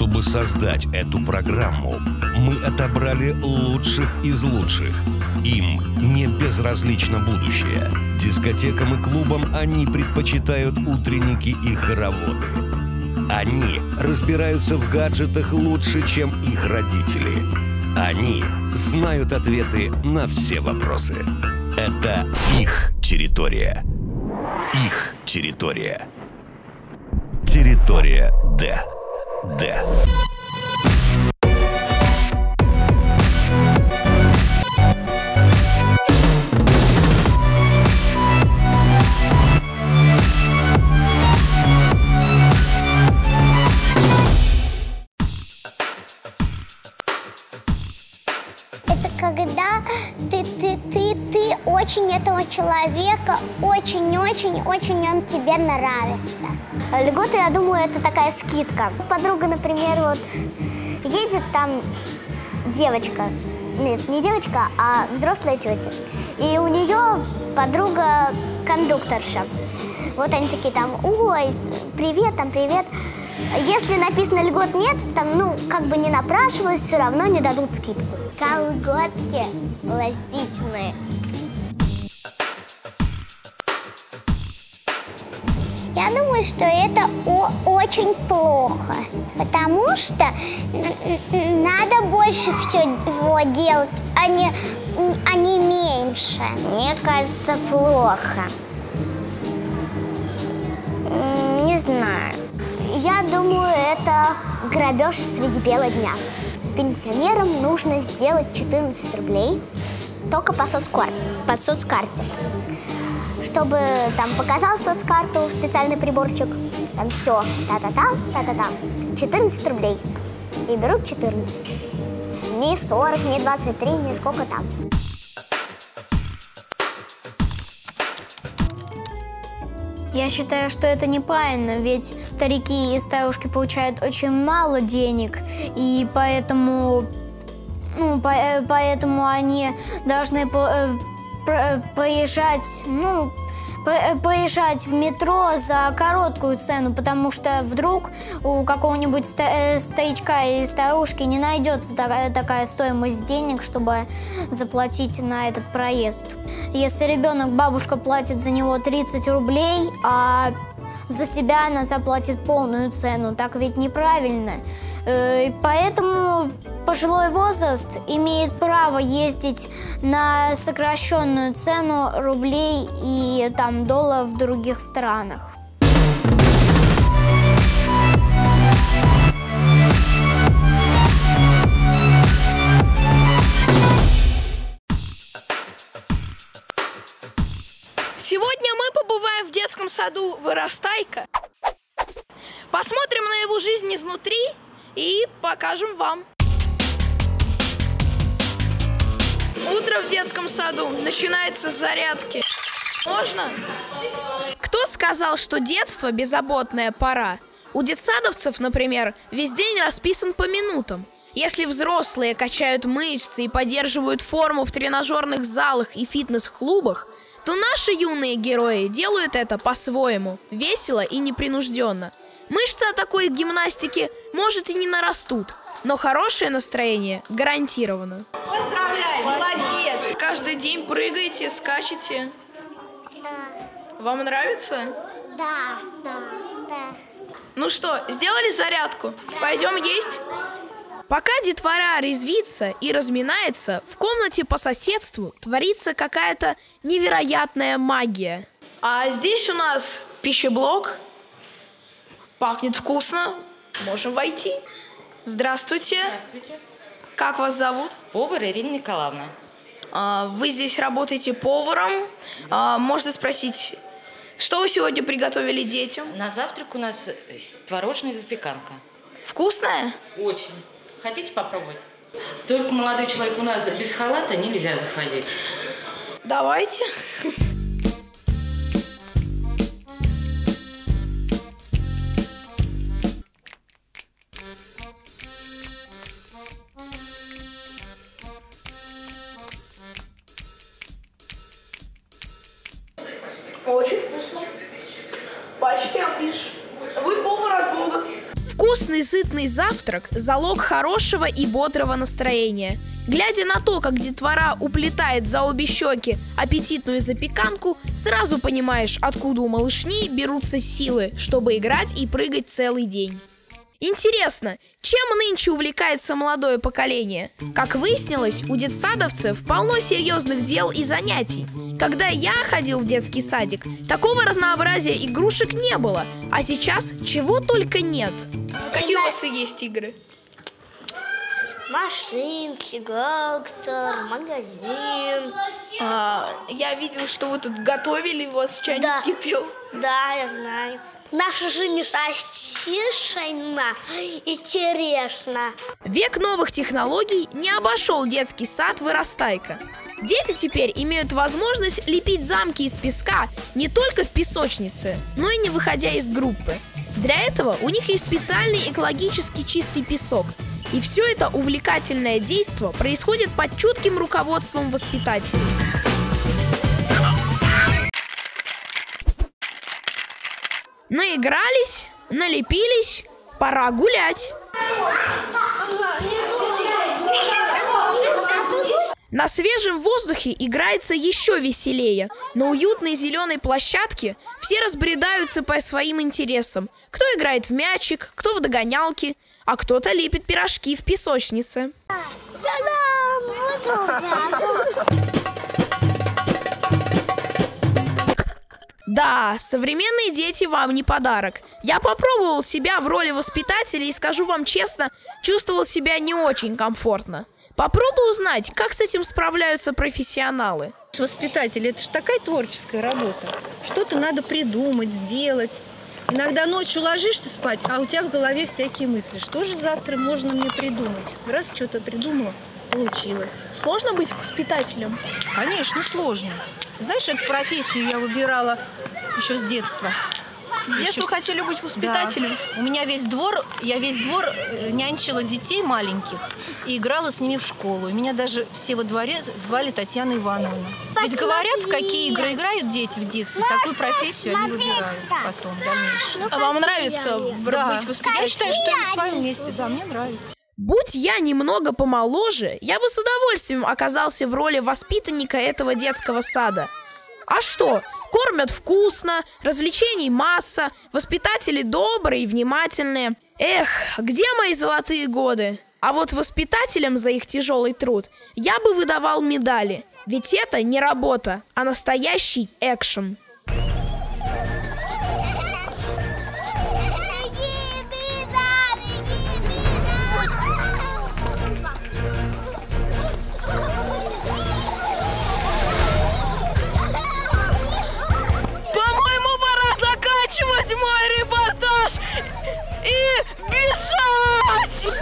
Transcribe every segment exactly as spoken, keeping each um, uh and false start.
Чтобы создать эту программу, мы отобрали лучших из лучших. Им не безразлично будущее. Дискотекам и клубам они предпочитают утренники и хороводы. Они разбираются в гаджетах лучше, чем их родители. Они знают ответы на все вопросы. Это их территория. Их территория. Территория Д. Д. Это когда ты, ты, ты, ты очень этого человека, очень-очень-очень он тебе нравится. Льготы, я думаю, это такая скидка. Подруга, например, вот едет там девочка, нет, не девочка, а взрослая тетя. И у нее подруга кондукторша. Вот они такие там, ой, привет, там, привет. Если написано льгот нет, там, ну, как бы не напрашивалось, все равно не дадут скидку. Колготки эластичные. Я думаю, что это очень плохо, потому что надо больше всего делать, а не, а не меньше. Мне кажется, плохо. Не знаю. Я думаю, это грабеж среди бела дня. Пенсионерам нужно сделать четырнадцать рублей только по соцкарте. По соцкарте. Чтобы там показал соцкарту, специальный приборчик, там все, та-та-та, та-та-та, четырнадцать рублей. И берут четырнадцать. Не сорок, не двадцать три, не сколько там. Я считаю, что это неправильно, ведь старики и старушки получают очень мало денег, и поэтому, ну, по, поэтому они должны по, по, поезжать, ну, по, поезжать в метро за короткую цену, потому что вдруг у какого-нибудь старичка или старушки не найдется такая, такая стоимость денег, чтобы заплатить на этот проезд. Если ребенок, бабушка платит за него тридцать рублей, а за себя она заплатит полную цену, так ведь неправильно. Поэтому пожилой возраст имеет право ездить на сокращенную цену рублей и там долларов в других странах. Сегодня мы побываем в детском саду «Вырастайка». Посмотрим на его жизнь изнутри и покажем вам. Утро в детском саду начинается с зарядки. Можно? Кто сказал, что детство – беззаботная пора? У детсадовцев, например, весь день расписан по минутам. Если взрослые качают мышцы и поддерживают форму в тренажерных залах и фитнес-клубах, то наши юные герои делают это по-своему, весело и непринужденно. Мышцы от такой гимнастики, может, и не нарастут, но хорошее настроение гарантировано. Поздравляю, молодец! Каждый день прыгаете, скачете. Да. Вам нравится? Да, да, да. Ну что, сделали зарядку? Пойдем есть? Пока детвора резвится и разминается, в комнате по соседству творится какая-то невероятная магия. А здесь у нас пищеблок. Пахнет вкусно. Можем войти. Здравствуйте. Здравствуйте. Как вас зовут? Повар Ирина Николаевна. А, вы здесь работаете поваром. А, можно спросить, что вы сегодня приготовили детям? На завтрак у нас творожная запеканка. Вкусная? Очень. Хотите попробовать? Только молодой человек у нас без халата нельзя заходить. Давайте. Очень вкусно. Пальчики оближь. Вы повар от Бога. Вкусный Сытный завтрак – залог хорошего и бодрого настроения. Глядя на то, как детвора уплетает за обе щеки аппетитную запеканку, сразу понимаешь, откуда у малышни берутся силы, чтобы играть и прыгать целый день. Интересно, чем нынче увлекается молодое поколение? Как выяснилось, у детсадовцев полно серьезных дел и занятий. Когда я ходил в детский садик, такого разнообразия игрушек не было, а сейчас чего только нет. Какие у вас и есть игры? Машинки, гактор, магазин. А, я видел, что вы тут готовили, у вас чайник Да. кипел. Да, я знаю. Наша же мешательщина интересно. Век новых технологий не обошел детский сад «Вырастайка». Дети теперь имеют возможность лепить замки из песка не только в песочнице, но и не выходя из группы. Для этого у них есть специальный экологически чистый песок. И все это увлекательное действо происходит под чутким руководством воспитателей. Наигрались, налепились, пора гулять. На свежем воздухе играется еще веселее. На уютной зеленой площадке все разбредаются по своим интересам. Кто играет в мячик, кто в догонялки, а кто-то лепит пирожки в песочнице. Да, современные дети вам не подарок. Я попробовал себя в роли воспитателя и, скажу вам честно, чувствовал себя не очень комфортно. Попробуй узнать, как с этим справляются профессионалы. Воспитатель – это же такая творческая работа. Что-то надо придумать, сделать. Иногда ночью ложишься спать, а у тебя в голове всякие мысли. Что же завтра можно мне придумать? Раз что-то придумала, получилось. Сложно быть воспитателем? Конечно, сложно. Знаешь, эту профессию я выбирала еще с детства. С детства Еще... хотели быть воспитателем? Да. У меня весь двор, я весь двор нянчила детей маленьких и играла с ними в школу. И меня даже все во дворе звали Татьяна Ивановна. Ведь говорят, в какие игры играют дети в детстве, такую профессию они выбирают потом, в дальнейшем. А вам нравится Да. быть воспитателем? Я считаю, что я на своем месте, да, мне нравится. Будь я немного помоложе, я бы с удовольствием оказался в роли воспитанника этого детского сада. А что? Кормят вкусно, развлечений масса, воспитатели добрые и внимательные. Эх, где мои золотые годы? А вот воспитателям за их тяжелый труд я бы выдавал медали. Ведь это не работа, а настоящий экшен. Мой репортаж и бежать!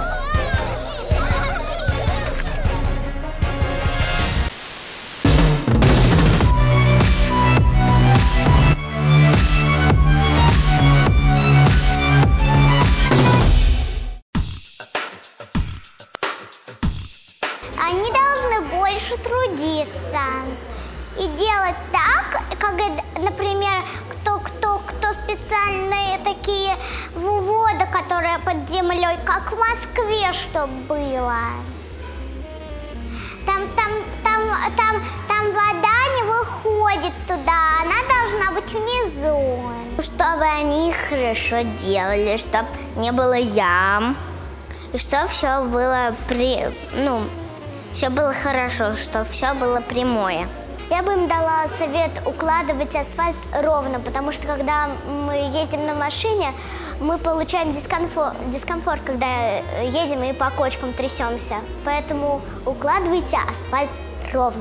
Они должны больше трудиться и делать так, как, например, кто, кто, кто специальные такие воды, которые под землей, как в Москве, чтобы было. Там, там, там, там, там вода не выходит туда, она должна быть внизу. Чтобы они хорошо делали, чтобы не было ям, и чтобы все было при, ну, все было хорошо, чтобы все было прямое. Я бы им дала совет укладывать асфальт ровно, потому что когда мы ездим на машине, мы получаем дискомфорт, дискомфорт, когда едем и по кочкам трясемся. Поэтому укладывайте асфальт ровно.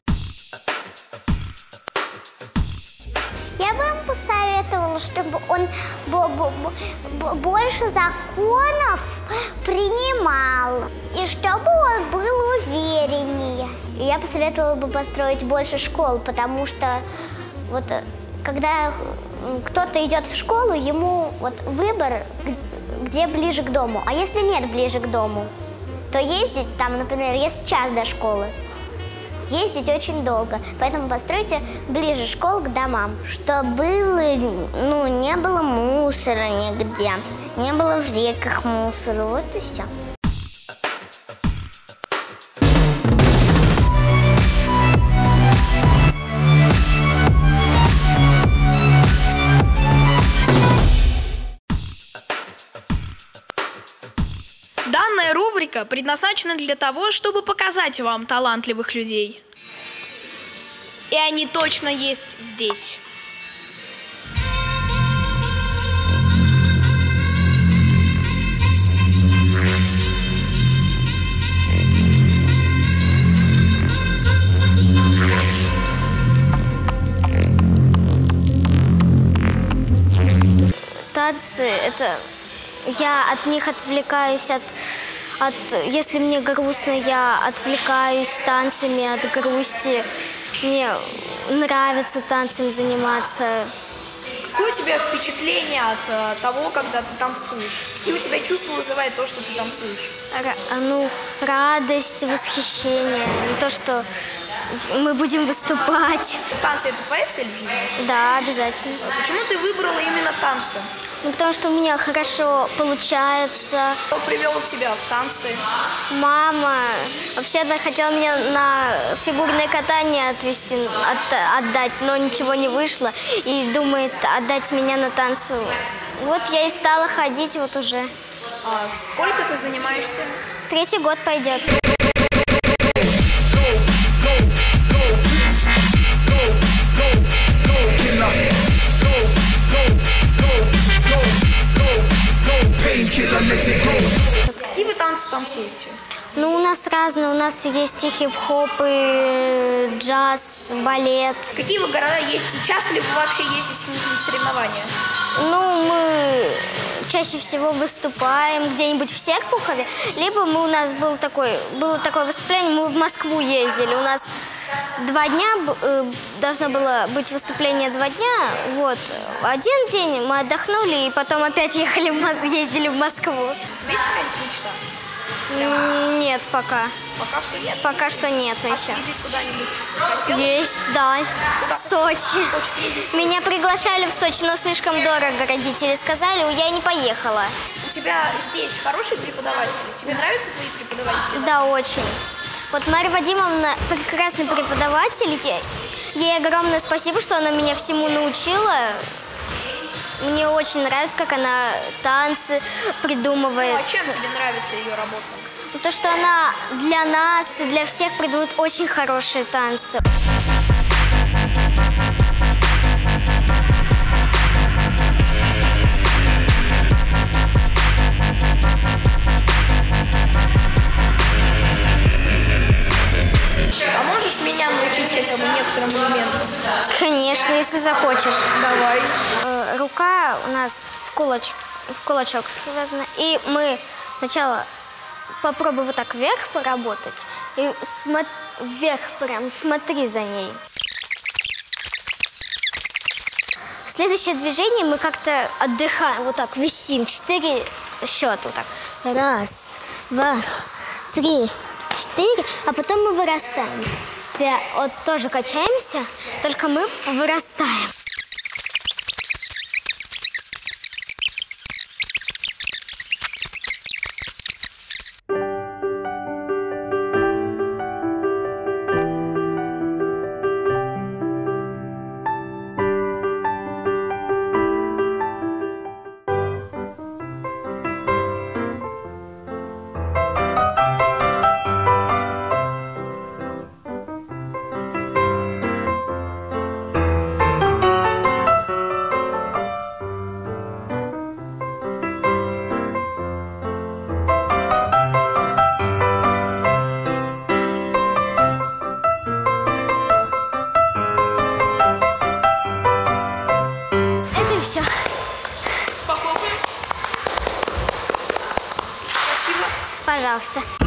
Я бы им посоветовала, чтобы он больше законов принимал, и чтобы он был увереннее. И я посоветовала бы построить больше школ, потому что вот когда кто-то идет в школу, ему вот выбор, где ближе к дому. А если нет ближе к дому, то ездить там, например, есть час до школы, ездить очень долго. Поэтому постройте ближе школ к домам. Чтобы было, ну, не было мусора нигде, не было в реках мусора, вот и все. Данная рубрика предназначена для того, чтобы показать вам талантливых людей. И они точно есть здесь. Танцы, это я от них отвлекаюсь, от, от, если мне грустно, я отвлекаюсь танцами от грусти. Мне нравится танцем заниматься. Какое у тебя впечатление от э, того, когда ты танцуешь? Какие у тебя чувства вызывает то, что ты танцуешь? Ра, ну, радость, восхищение, то, что мы будем выступать. Танцы – это твоя цель в жизни? Да, обязательно. Почему ты выбрала именно танцы? Ну, потому что у меня хорошо получается. Кто привел тебя в танцы? Мама. Вообще, она хотела меня на фигурное катание отвезти, от, отдать, но ничего не вышло. И думает отдать меня на танцы. Вот я и стала ходить вот уже. А сколько ты занимаешься? Третий год пойдет. Какие вы танцы танцуете? Ну, у нас разные. У нас есть и хип-хоп, и джаз, балет. Какие вы города ездите? Часто ли вы вообще ездите на соревнования? Ну, мы чаще всего выступаем где-нибудь в Серпухове, либо мы, у нас был такой, было такое выступление, мы в Москву ездили. У нас два дня, э, должно было быть выступление два дня. Вот. Один день мы отдохнули, и потом опять ехали в Мос... ездили в Москву. У тебя есть какая-нибудь мечта? Нет, пока. Пока что нет? Пока что нет А еще. съездить куда-нибудь хотела? Есть, да. Куда? В Сочи. Хочешь съездить? Меня приглашали в Сочи, но слишком дорого родители сказали, я не поехала. У тебя здесь хорошие преподаватели? Тебе нравятся твои преподаватели? Да, очень. Вот Марья Вадимовна прекрасный преподаватель. Ей огромное спасибо, что она меня всему научила. Мне очень нравится, как она танцы придумывает. Ну, а чем тебе нравится ее работа? То, что она для нас и для всех придумывает очень хорошие танцы. А можешь меня научить хотя бы некоторым элементам? Конечно, если захочешь. Давай. Э, Рука у нас в кулачок, в кулачок связана. И мы сначала попробуй вот так вверх поработать. И смо... вверх прям смотри за ней. Следующее движение мы как-то отдыхаем. Вот так висим. Четыре счета. Вот так. Раз, два, три, четыре. А потом мы вырастаем. Вот тоже качаемся, только мы вырастаем. Все. Похлопаем. Спасибо. Пожалуйста.